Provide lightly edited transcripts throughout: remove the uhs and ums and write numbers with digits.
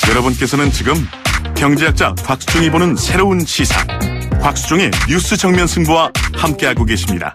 여러분께서는 지금 경제학자 곽수중이 보는 새로운 시사, 곽수중의 뉴스 정면 승부와 함께하고 계십니다.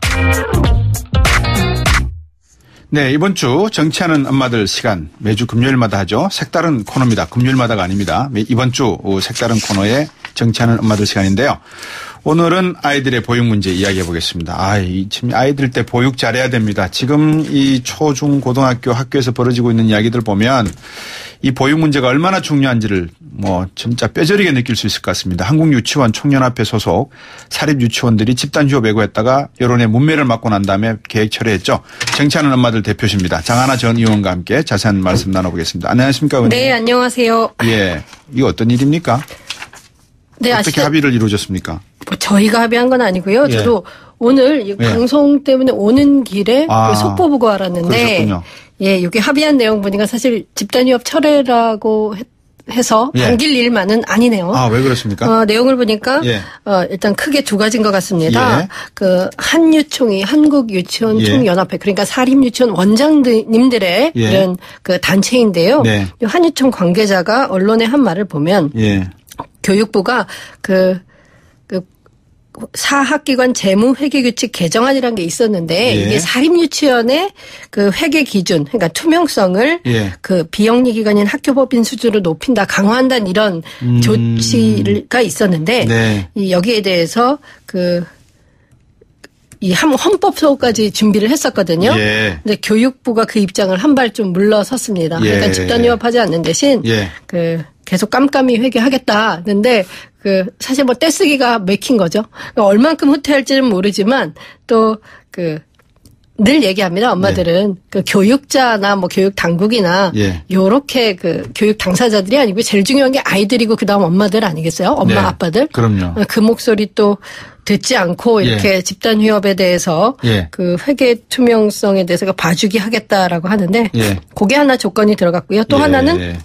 네, 이번 주 정치하는 엄마들 시간 매주 금요일마다 하죠. 색다른 코너입니다. 금요일마다가 아닙니다. 이번 주 색다른 코너의 정치하는 엄마들 시간인데요. 오늘은 아이들의 보육 문제 이야기해 보겠습니다. 지금 아이들 때 보육 잘해야 됩니다. 지금 이 초, 중, 고등학교 학교에서 벌어지고 있는 이야기들 보면 이 보육 문제가 얼마나 중요한지를 진짜 뼈저리게 느낄 수 있을 것 같습니다. 한국유치원 총연합회 소속 사립유치원들이 집단 휴업 예고했다가 여론의 문매를 맞고 난 다음에 계획 철회했죠. 정치하는 엄마들 대표십니다. 장하나 전 의원과 함께 자세한 말씀 나눠보겠습니다. 안녕하십니까, 의원님? 네, 안녕하세요. 예, 이거 어떤 일입니까? 네, 어떻게 합의를 이루어졌습니까? 저희가 합의한 건 아니고요. 예. 저도 오늘 이 방송 때문에 오는 길에 속보 보고 알았는데, 그러셨군요. 예, 여기 합의한 내용 보니까 사실 집단휴업 철회라고 해서 반길 일만은 아니네요. 왜 그렇습니까? 내용을 보니까 일단 크게 두 가지인 것 같습니다. 예. 그 한유총이 한국유치원 총연합회, 그러니까 사립유치원 원장님들의 이런 그 단체인데요. 네. 이 한유총 관계자가 언론에 한 말을 보면 교육부가 사학기관 재무회계규칙 개정안이라는 게 있었는데 이게 사립유치원의 그 회계 기준, 그러니까 투명성을 그 비영리 기관인 학교법인 수준으로 높인다, 강화한다는 이런 조치가 있었는데 여기에 대해서 이 헌법소까지 준비를 했었거든요. 근데 교육부가 그 입장을 한 발 좀 물러섰습니다. 그러니까 집단휴업하지 않는 대신 계속 깜깜이 회계하겠다. 근데 사실 떼쓰기가 맥힌 거죠. 그러니까 얼만큼 후퇴할지는 모르지만 또 늘 얘기합니다. 엄마들은 교육자나 교육 당국이나 요렇게 교육 당사자들이 아니고 제일 중요한 게 아이들이고 그다음 엄마들 아니겠어요? 엄마 아빠들. 그럼요. 그 목소리 또 듣지 않고 이렇게 집단 휴업에 대해서 그 회계 투명성에 대해서 봐주기 하겠다라고 하는데 그게 하나 조건이 들어갔고요. 또 하나는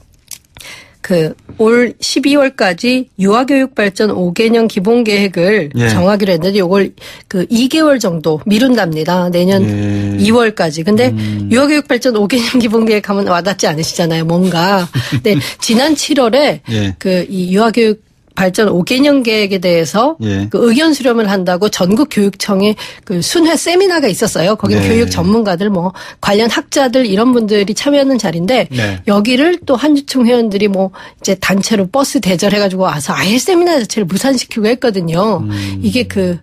올 12월까지 유아교육 발전 5개년 기본 계획을 정하기로 했는데 요걸 2개월 정도 미룬답니다. 내년 2월까지. 근데 유아교육 발전 5개년 기본 계획 하면 와닿지 않으시잖아요, 뭔가. 근데 지난 7월에 이 유아교육 발전 5개년 계획에 대해서 의견 수렴을 한다고 전국 교육청에 순회 세미나가 있었어요. 거기는 교육 전문가들 관련 학자들 이런 분들이 참여하는 자리인데 여기를 또 한유총 회원들이 이제 단체로 버스 대절해가지고 와서 아예 세미나 자체를 무산시키고 했거든요. 이게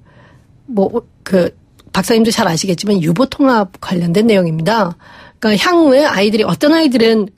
박사님도 잘 아시겠지만 유보통합 관련된 내용입니다. 그러니까 향후에 아이들이 어떤 아이들은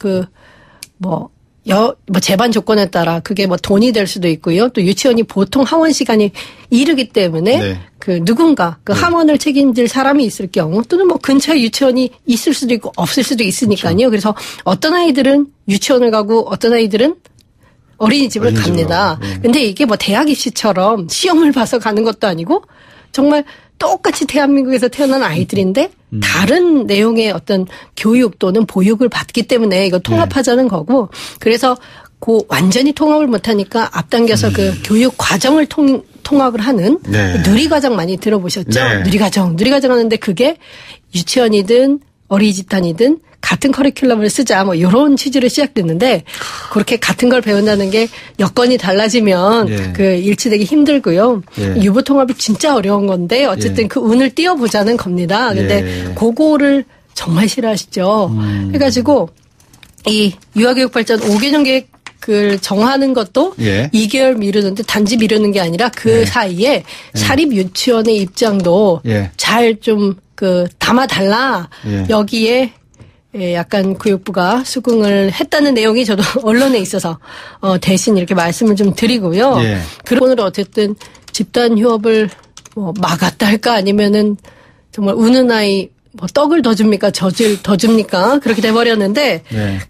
재반 조건에 따라 그게 돈이 될 수도 있고요. 또 유치원이 보통 하원 시간이 이르기 때문에 누군가 하원을 책임질 사람이 있을 경우 또는 근처에 유치원이 있을 수도 있고 없을 수도 있으니까요. 그렇죠. 그래서 어떤 아이들은 유치원을 가고 어떤 아이들은 어린이집을 갑니다. 근데 이게 대학 입시처럼 시험을 봐서 가는 것도 아니고 정말 똑같이 대한민국에서 태어난 아이들인데 다른 내용의 어떤 교육 또는 보육을 받기 때문에 이거 통합하자는 거고, 그래서 완전히 통합을 못하니까 앞당겨서 교육 과정을 통합을 하는 누리과정 많이 들어보셨죠? 누리과정 하는데 그게 유치원이든 어린이집단이든 같은 커리큘럼을 쓰자 이런 취지로 시작됐는데 그렇게 같은 걸 배운다는 게 여건이 달라지면 일치되기 힘들고요. 유보통합이 진짜 어려운 건데 어쨌든 그 운을 띄워보자는 겁니다. 근데 그거를 정말 싫어하시죠. 해가지고 이 유아교육 발전 5개년 계획을 정하는 것도 2개월 미루는데 단지 미루는 게 아니라 그 사이에 사립 유치원의 입장도 잘 좀 담아달라. 여기에 약간 교육부가 수긍을 했다는 내용이 저도 언론에 있어서 대신 이렇게 말씀을 좀 드리고요. 그러므로 어쨌든 집단 휴업을 막았다 할까 아니면은 정말 우는 아이 떡을 더 줍니까 젖을 더 줍니까 그렇게 돼버렸는데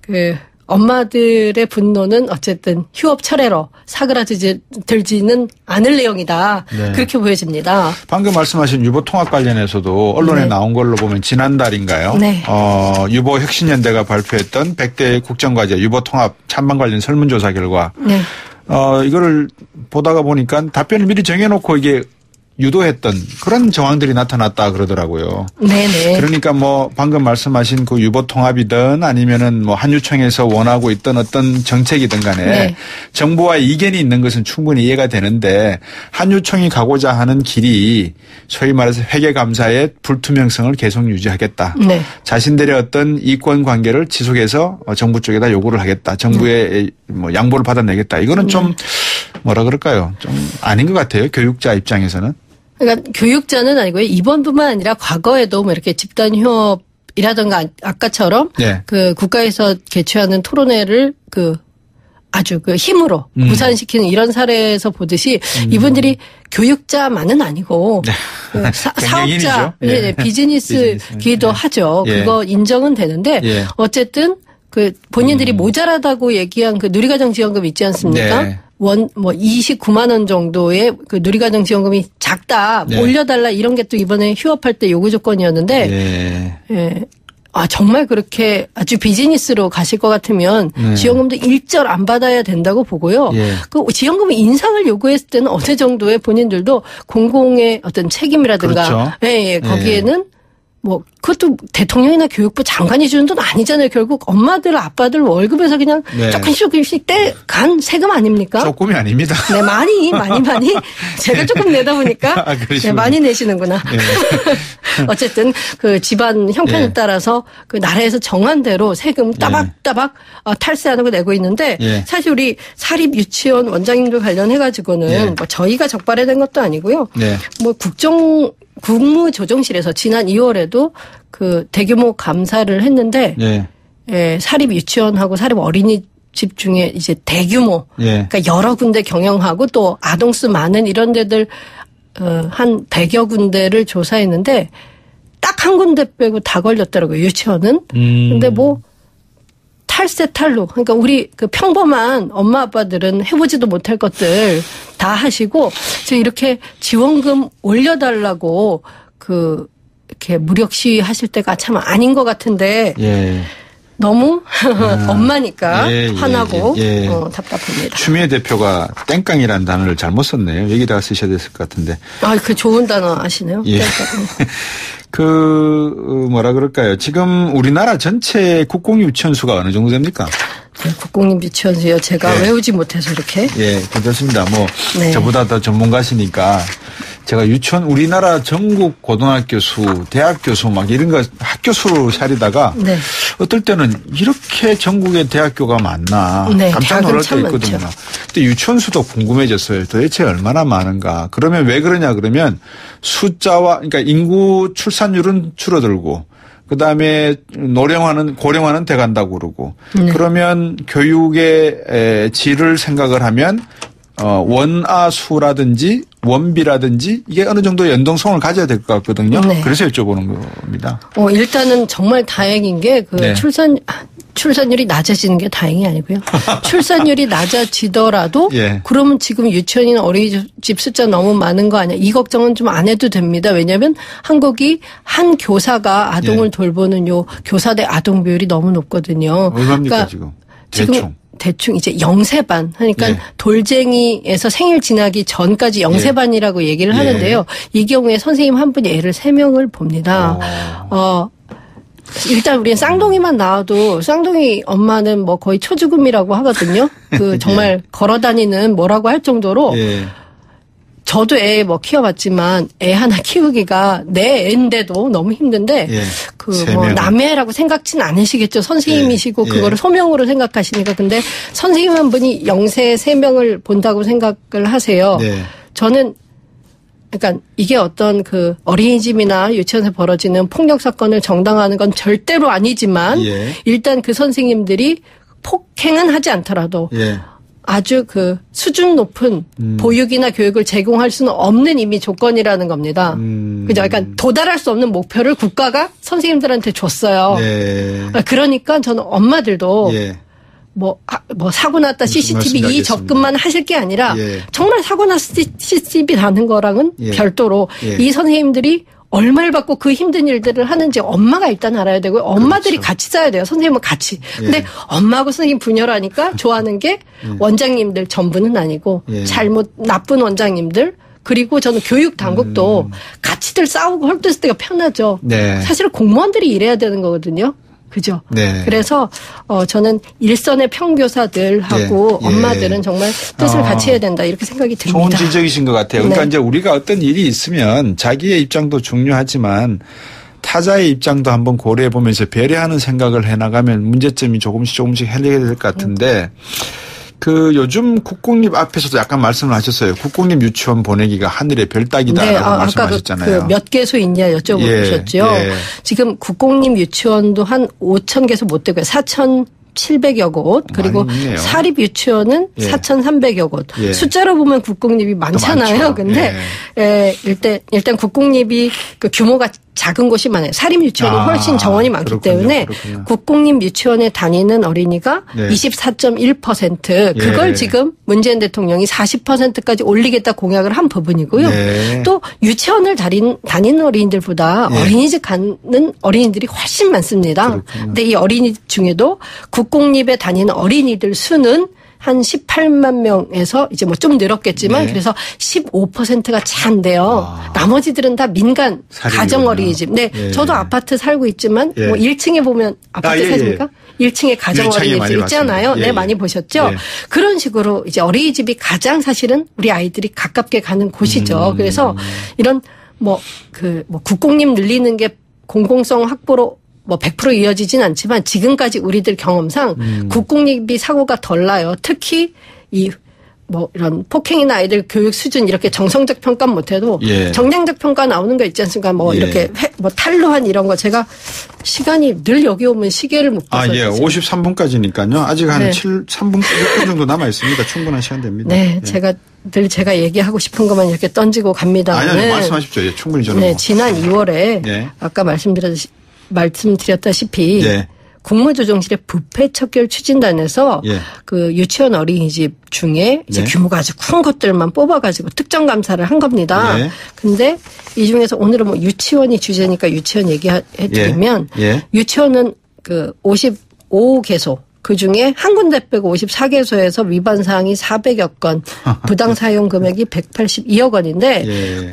엄마들의 분노는 어쨌든 휴업 철회로 사그라들지는 않을 내용이다. 그렇게 보여집니다. 방금 말씀하신 유보 통합 관련해서도 언론에 나온 걸로 보면 지난달인가요? 유보 혁신연대가 발표했던 100대 국정과제 유보 통합 찬반 관련 설문조사 결과 이거를 보다가 보니까 답변을 미리 정해놓고 이게 유도했던 그런 정황들이 나타났다 그러더라고요. 네네. 그러니까 뭐 방금 말씀하신 그 유보 통합이든 아니면은 뭐 한유총에서 원하고 있던 어떤 정책이든 간에 네. 정부와 이견이 있는 것은 충분히 이해가 되는데 한유총이 가고자 하는 길이 소위 말해서 회계감사의 불투명성을 계속 유지하겠다. 네. 자신들의 어떤 이권 관계를 지속해서 정부 쪽에다 요구를 하겠다. 정부의 뭐 양보를 받아내겠다. 이거는 좀 뭐라 그럴까요? 좀 아닌 것 같아요. 교육자 입장에서는. 그러니까 교육자는 아니고요. 이번뿐만 아니라 과거에도 뭐 이렇게 집단 휴업이라든가 아까처럼 네. 그 국가에서 개최하는 토론회를 그 아주 그 힘으로 무산시키는 이런 사례에서 보듯이 이분들이 교육자만은 아니고 네. 그 사업자, 네. 비즈니스기도 하죠. 예. 그거 인정은 되는데 예. 어쨌든 그 본인들이 모자라다고 얘기한 그 누리과정 지원금 있지 않습니까? 네. 뭐 29만 원 정도의 그 누리과정 지원금이 작다, 네. 올려달라 이런 게 또 이번에 휴업할 때 요구 조건이었는데, 네. 예. 아, 정말 그렇게 아주 비즈니스로 가실 것 같으면 네. 지원금도 일절 안 받아야 된다고 보고요. 예. 그 지원금 인상을 요구했을 때는 어느 정도의 본인들도 공공의 어떤 책임이라든가, 그렇죠. 예, 거기에는 뭐 그것도 대통령이나 교육부 장관이 주는 돈 아니잖아요. 결국 엄마들 아빠들 월급에서 그냥 네. 조금씩 떼간 세금 아닙니까? 조금이 아닙니다. 네, 많이 제가 조금 내다 보니까 네, 많이 내시는구나. 네. 어쨌든 그 집안 형편에 네. 따라서 그 나라에서 정한 대로 세금 따박따박 탈세하는 거 내고 있는데 네. 사실 우리 사립 유치원 원장님들 관련해 가지고는 네. 뭐 저희가 적발해낸 것도 아니고요. 네. 뭐 국무조정실에서 지난 2월에도 그 대규모 감사를 했는데 예, 사립 유치원하고 사립 어린이집 중에 이제 대규모 그러니까 여러 군데 경영하고 또 아동수 많은 이런 데들 한 100여 군데를 조사했는데 딱 한 군데 빼고 다 걸렸더라고요. 유치원은. 근데 뭐 탈세 탈루. 그러니까 우리 그 평범한 엄마 아빠들은 해보지도 못할 것들 다 하시고 이렇게 지원금 올려달라고 그 이렇게 무력 시위하실 때가 참 아닌 것 같은데 예. 너무 엄마니까 화나고 답답합니다. 추미애 대표가 땡깡이라는 단어를 잘못 썼네요. 여기다가 쓰셔야 됐을 것 같은데. 아, 그 좋은 단어 아시네요. 예. 뭐라 그럴까요? 지금 우리나라 전체 국공유치원 수가 어느 정도 됩니까? 네, 국공유치원 수요. 제가 외우지 못해서 이렇게. 예, 괜찮습니다. 뭐 저보다 더 전문가시니까 제가 우리나라 전국 고등학교 수, 대학교 수 막 이런 거 학교 수로 샤리다가 어떨 때는 이렇게 전국에 대학교가 많나 깜짝 놀랄 때 있거든요. 근데 유치원 수도 궁금해졌어요. 도대체 얼마나 많은가. 그러면 왜 그러냐 그러면 그러니까 인구 출산율은 줄어들고 그다음에 고령화는 돼간다고 그러고 그러면 교육의 질을 생각을 하면 원아수라든지 원비라든지 이게 어느 정도 연동성을 가져야 될 것 같거든요. 그래서 여쭤보는 겁니다. 일단은 정말 다행인 게 출산율이 낮아지는 게 다행이 아니고요. 출산율이 낮아지더라도 그러면 지금 유치원이나 어린이집 숫자 너무 많은 거 아니야. 이 걱정은 좀 안 해도 됩니다. 왜냐하면 한국이 한 교사가 아동을 돌보는 교사대 아동 비율이 너무 높거든요. 얼마입니까 그러니까 대충 이제 영세반 그러니까 돌쟁이에서 생일 지나기 전까지 영세반이라고 얘기를 하는데요. 이 경우에 선생님 한 분이 애를 3명을 봅니다. 일단 우리는 쌍둥이만 나와도 쌍둥이 엄마는 뭐 거의 초죽음이라고 하거든요. 그 정말 걸어다니는 뭐라고 할 정도로 저도 애 뭐 키워봤지만 애 하나 키우기가 내 애인데도 너무 힘든데 그 뭐 남의 애라고 생각진 않으시겠죠. 선생님이시고 그거를 소명으로 생각하시니까. 근데 선생님 한 분이 영세 3명을 본다고 생각을 하세요. 저는 그러니까 이게 어떤 그 어린이집이나 유치원에서 벌어지는 폭력 사건을 정당화하는 건 절대로 아니지만 일단 그 선생님들이 폭행은 하지 않더라도 아주 그 수준 높은 보육이나 교육을 제공할 수는 없는 이미 조건이라는 겁니다. 그죠? 그러니까 도달할 수 없는 목표를 국가가 선생님들한테 줬어요. 그러니까 저는 엄마들도 뭐 사고 났다 CCTV 이 접근만 하실 게 아니라 정말 사고 났을 때 CCTV 다는 거랑은 별도로 이 선생님들이 얼마를 받고 그 힘든 일들을 하는지 엄마가 일단 알아야 되고 엄마들이 같이 써야 돼요. 선생님은 같이. 근데 엄마하고 선생님 분열하니까 좋아하는 게 원장님들 전부는 아니고 나쁜 원장님들 그리고 저는 교육 당국도 같이들 싸우고 헐뜯을 때가 편하죠. 네. 사실은 공무원들이 일해야 되는 거거든요. 그죠? 네. 그래서 저는 일선의 평교사들하고 예. 엄마들은 정말 뜻을 같이 해야 된다 이렇게 생각이 듭니다. 좋은 지적이신 것 같아요. 그러니까 네. 이제 우리가 어떤 일이 있으면 자기의 입장도 중요하지만 타자의 입장도 한번 고려해 보면서 배려하는 생각을 해나가면 문제점이 조금씩 해결이 될 것 같은데 그 요즘 국공립 앞에서도 약간 말씀을 하셨어요. 국공립 유치원 보내기가 하늘의 별 따기다라고 네, 말씀하셨잖아요. 아까 몇 개소 있냐 여쭤보셨죠. 예. 지금 국공립 유치원도 한 5,000개소 못 되고요. 4,700여 곳 그리고 사립 유치원은 4,300여 곳. 예. 숫자로 보면 국공립이 많잖아요. 근데 일단 국공립이 그 규모가 작은 곳이 많아요. 사립 유치원은 훨씬 정원이 많기 때문에 국공립 유치원에 다니는 어린이가 24.1% 그걸 지금 문재인 대통령이 40%까지 올리겠다 공약을 한 부분이고요. 또 유치원을 다니는 어린이들보다 어린이집 가는 어린이들이 훨씬 많습니다. 근데 이 어린이집 중에도 국공립에 다니는 어린이들 수는 한 18만 명에서 이제 뭐 좀 늘었겠지만 그래서 15%가 차인데요. 나머지들은 다 민간 가정 어린이집. 네, 저도 아파트 살고 있지만 뭐 1층에 보면 아파트 사십니까? 1층에 가정 어린이집 있잖아요. 네, 많이 보셨죠? 그런 식으로 이제 어린이집이 가장 사실은 우리 아이들이 가깝게 가는 곳이죠. 그래서 이런 국공립 늘리는 게 공공성 확보로 100% 이어지진 않지만 지금까지 우리들 경험상 국공립이 사고가 덜 나요. 특히 이런 폭행이나 아이들 교육 수준 이렇게 정성적 평가 못해도 정량적 평가 나오는 거 있지 않습니까? 이렇게 탈루한 이런 거 제가 시간이 늘 여기 오면 시계를 못 봐서 53분까지니까요. 아직 한 3분 6분 정도 남아 있습니다. 충분한 시간 됩니다. 네, 제가 얘기하고 싶은 것만 이렇게 던지고 갑니다. 아니 말씀하십시오. 충분히 저는. 네, 지난 2월에 아까 말씀드렸다시피 국무조정실의 부패 척결 추진단에서 그 유치원 어린이집 중에 이제 규모가 아주 큰 것들만 뽑아가지고 특정 감사를 한 겁니다. 근데 이 중에서 오늘은 유치원이 주제니까 유치원 얘기해드리면 유치원은 그 55개소 그 중에 한 군데 빼고 54개소에서 위반 사항이 400여 건, 부당 사용 금액이 182억 원인데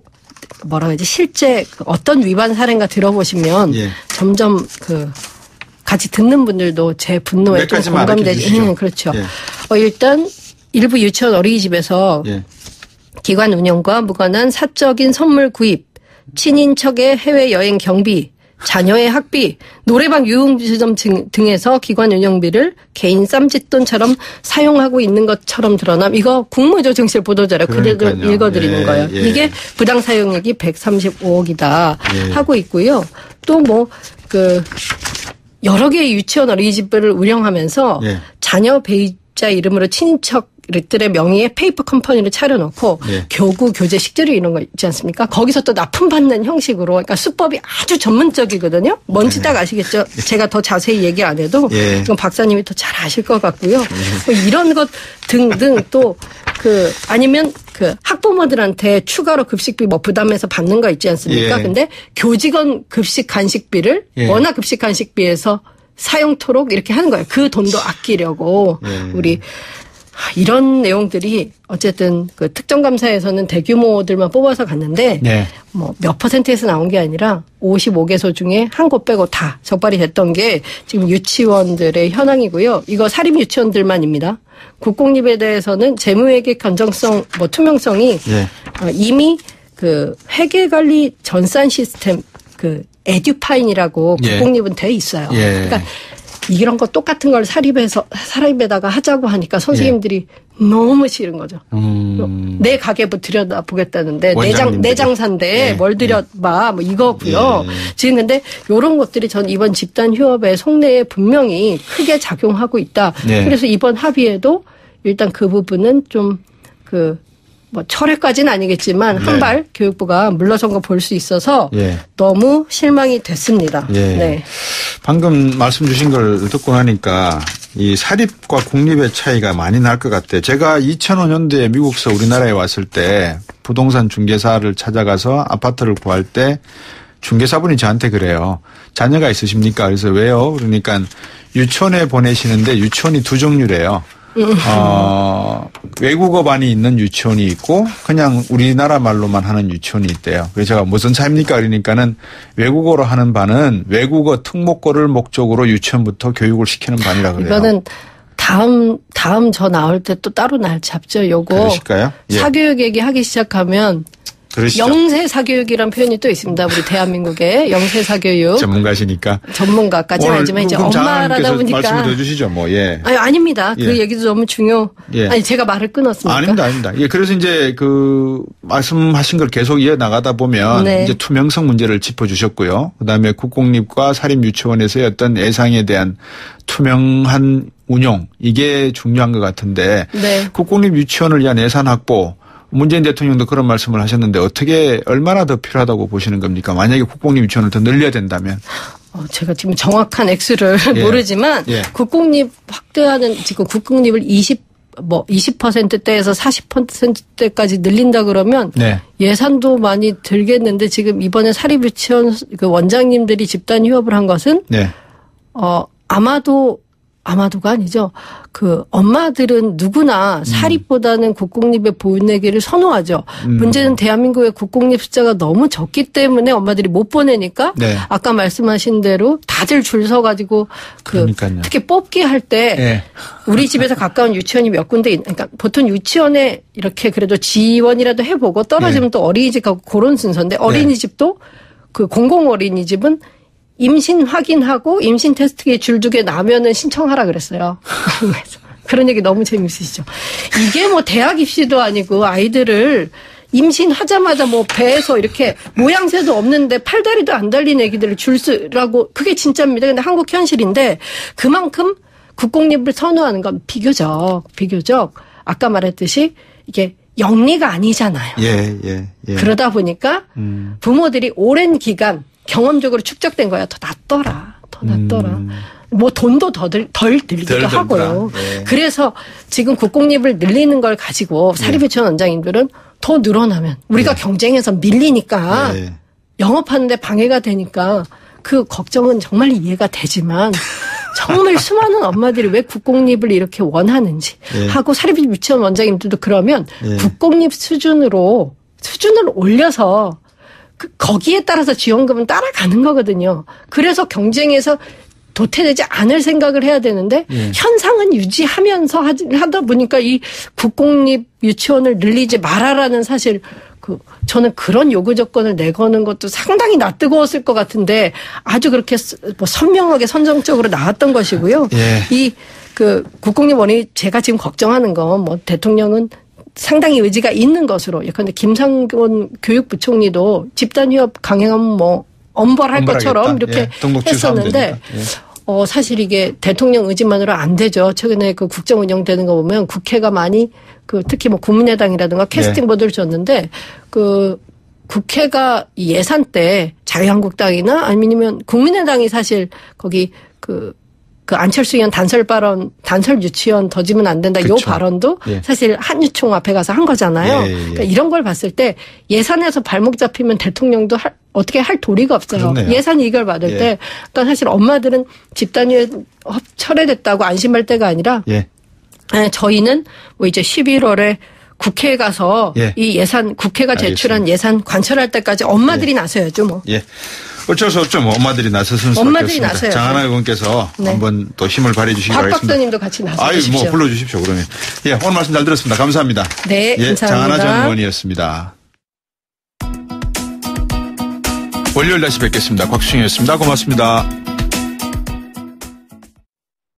실제 어떤 위반 사례인가 들어보시면 점점 같이 듣는 분들도 제 분노에 좀 공감되지. 그렇죠. 일단 일부 유치원 어린이집에서 기관 운영과 무관한 사적인 선물 구입, 친인척의 해외여행 경비, 자녀의 학비, 노래방 유흥주점 등에서 기관 운영비를 개인 쌈짓돈처럼 사용하고 있는 것처럼 드러남. 이거 국무조정실 보도자료 그대로 읽어드리는 거예요. 이게 부당 사용액이 135억이다 하고 있고요. 또 여러 개의 유치원 어린이집을 운영하면서 자녀 배우자 이름으로 친인척들의 명의의 페이퍼 컴퍼니를 차려놓고 교구, 교재, 식재료 이런 거 있지 않습니까? 거기서 또 납품받는 형식으로 그러니까 수법이 아주 전문적이거든요. 뭔지 딱 아시겠죠? 제가 더 자세히 얘기 안 해도 이건 박사님이 더 잘 아실 것 같고요. 이런 것 등등 또 아니면 학부모들한테 추가로 급식비 부담해서 받는 거 있지 않습니까? 근데 교직원 급식 간식비를 워낙 급식 간식비에서 사용토록 이렇게 하는 거예요. 그 돈도 아끼려고 우리 이런 내용들이 어쨌든 그 특정감사에서는 대규모들만 뽑아서 갔는데 몇 퍼센트에서 나온 게 아니라 55개소 중에 한 곳 빼고 다 적발이 됐던 게 지금 유치원들의 현황이고요. 이거 사립 유치원들만입니다. 국공립에 대해서는 재무회계 견정성, 투명성이 이미 그 회계관리 전산 시스템 에듀파인이라고 국공립은 돼 있어요. 그러니까 이런 거 똑같은 걸 사립에다가 하자고 하니까 선생님들이 너무 싫은 거죠. 내 가게부 들여다보겠다는데 내 장사인데 뭘 들여봐 이거고요. 지금 근데 이런 것들이 전 이번 집단 휴업의 속내에 분명히 크게 작용하고 있다. 그래서 이번 합의에도 일단 그 부분은 좀 철회까지는 아니겠지만 한 발 교육부가 물러선 거 볼 수 있어서 너무 실망이 됐습니다. 방금 말씀 주신 걸 듣고 나니까 이 사립과 공립의 차이가 많이 날 것 같아요. 제가 2005년도에 미국에서 우리나라에 왔을 때 부동산 중개사를 찾아가서 아파트를 구할 때 중개사분이 저한테 그래요. 자녀가 있으십니까? 그래서 왜요? 그러니까 유치원에 보내시는데 유치원이 두 종류래요. 외국어반이 있는 유치원이 있고 그냥 우리나라 말로만 하는 유치원이 있대요. 그래서 제가 무슨 차이입니까? 그러니까는 외국어로 하는 반은 외국어 특목고를 목적으로 유치원부터 교육을 시키는 반이라 그래요. 이거는 다음 저 나올 때 또 따로 날 잡죠. 요거. 그러실까요? 예. 사교육 얘기하기 시작하면 그러시죠. 영세 사교육이란 표현이 또 있습니다. 우리 대한민국의 영세 사교육. 전문가시니까. 전문가까지는 아니지만 이제 엄마라다 보니까. 말씀을 더 주시죠. 뭐 예. 아니 아닙니다. 예. 그 얘기도 너무 예. 아니 제가 말을 끊었습니까? 아닙니다. 예. 그래서 이제 그 말씀하신 걸 계속 이어 나가다 보면 네. 이제 투명성 문제를 짚어주셨고요. 그다음에 국공립과 사립유치원에서의 어떤 예상에 대한 투명한 운용 이게 중요한 것 같은데 네. 국공립 유치원을 위한 예산 확보. 문재인 대통령도 그런 말씀을 하셨는데 어떻게 얼마나 더 필요하다고 보시는 겁니까? 만약에 국공립 유치원을 더 늘려야 된다면. 제가 지금 정확한 액수를 예. 모르지만 예. 국공립 확대하는 지금 국공립을 20%대에서 40%대까지 늘린다 그러면 네. 예산도 많이 들겠는데 지금 이번에 사립유치원 그 원장님들이 집단 휴업을 한 것은 네. 아마도가 아니죠. 그 엄마들은 누구나 사립보다는 국공립에 보내기를 선호하죠. 문제는 대한민국의 국공립 숫자가 너무 적기 때문에 엄마들이 못 보내니까 네. 아까 말씀하신 대로 다들 줄 서가지고 그러니까요. 특히 뽑기 할 때 네. 우리 집에서 가까운 유치원이 몇 군데 그러니까 보통 유치원에 이렇게 그래도 지원이라도 해보고 떨어지면 네. 또 어린이집 가고 그런 순서인데 어린이집도 그 공공 어린이집은 임신 확인하고 임신 테스트기에 줄 2개 나면은 신청하라 그랬어요. 그런 얘기 너무 재밌으시죠. 이게 뭐 대학 입시도 아니고 아이들을 임신하자마자 뭐 배에서 이렇게 모양새도 없는데 팔다리도 안 달린 애기들을 줄 쓰라고 그게 진짜입니다. 근데 한국 현실인데 그만큼 국공립을 선호하는 건 비교적 아까 말했듯이 이게 영리가 아니잖아요. 예. 그러다 보니까 부모들이 오랜 기간 경험적으로 축적된 거야. 더 낫더라. 뭐 돈도 덜 들기도 하고요. 예. 그래서 지금 국공립을 늘리는 걸 가지고 사립유치원 원장님들은 더 늘어나면 우리가 경쟁에서 밀리니까 영업하는데 방해가 되니까 그 걱정은 정말 이해가 되지만 정말 수많은 엄마들이 왜 국공립을 이렇게 원하는지 하고 사립유치원 원장님들도 그러면 국공립 수준을 올려서 거기에 따라서 지원금은 따라가는 거거든요. 그래서 경쟁에서 도태되지 않을 생각을 해야 되는데 현상은 유지하면서 하다 보니까 이 국공립 유치원을 늘리지 말아라는 사실 저는 그런 요구 조건을 내거는 것도 상당히 낯뜨거웠을 것 같은데 아주 그렇게 뭐 선명하게 선정적으로 나왔던 것이고요. 이 국공립 원이 제가 지금 걱정하는 건 뭐 대통령은 상당히 의지가 있는 것으로 예컨대 김상곤 교육부총리도 집단 휴업 강행하면 뭐 엄벌할 것처럼 이렇게 했었는데 사실 이게 대통령 의지만으로 안 되죠. 최근에 그 국정 운영되는 거 보면 국회가 많이 특히 뭐 국민의당이라든가 캐스팅 보드를 줬는데 국회가 예산 때 자유한국당이나 아니면 국민의당이 사실 거기 안철수 의원 단설 유치원 더 지면 안 된다. 그쵸. 요 발언도 사실 한유총 앞에 가서 한 거잖아요. 그러니까 이런 걸 봤을 때 예산에서 발목 잡히면 대통령도 어떻게 할 도리가 없어요. 그렇네요. 예산 이걸 받을 때. 그러니까 사실 엄마들은 집단위에 철회됐다고 안심할 때가 아니라 저희는 뭐 이제 11월에 국회에 가서 이 예산 국회가 제출한 예산 관철할 때까지 엄마들이 나서야죠 뭐. 어쩔 수 없죠. 뭐 엄마들이 나서선 수밖에 엄마들이 없습니다. 나서야죠. 장하나 의원께서 한번 또 힘을 발휘해 주시기 바라겠습니다. 박 박사님도 같이 나서주십시오. 뭐 불러주십시오. 그러면. 오늘 말씀 잘 들었습니다. 감사합니다. 네, 감사합니다. 장하나 전 의원이었습니다. 월요일 다시 뵙겠습니다. 곽수영이었습니다. 고맙습니다.